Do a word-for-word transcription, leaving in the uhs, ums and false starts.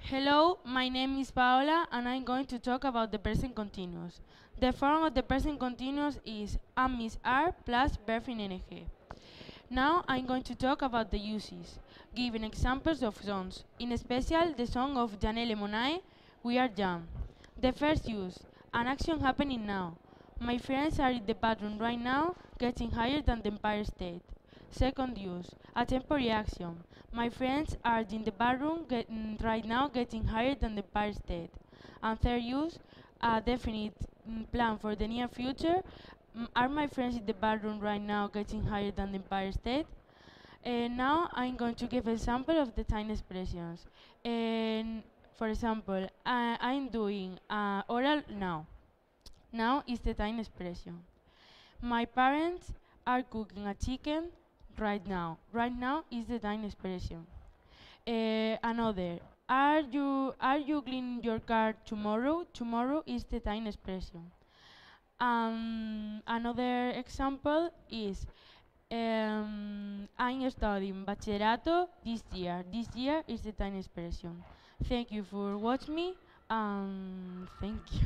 Hello, my name is Paola and I'm going to talk about the present continuous. The form of the present continuous is am is are plus verb in ing. Now I'm going to talk about the uses, giving examples of songs, in special the song of Janelle Monáe, We Are Young. The first use, an action happening now. My friends are in the bathroom right now, getting higher than the Empire State. Second use, a temporary action. My friends are in the bathroom getting, right now getting higher than the Empire State. And third use, a definite mm, plan for the near future. Mm, Are my friends in the bathroom right now getting higher than the Empire State? And now I'm going to give example of the time expressions. And for example, I, I'm doing uh, oral now. Now is the time expression. My parents are cooking a chicken right now. Right now is the time expression. Uh, another. Are you are you cleaning your car tomorrow? Tomorrow is the time expression. Um, another example is um, I'm studying bachillerato this year. This year is the time expression. Thank you for watching me. Um, thank you.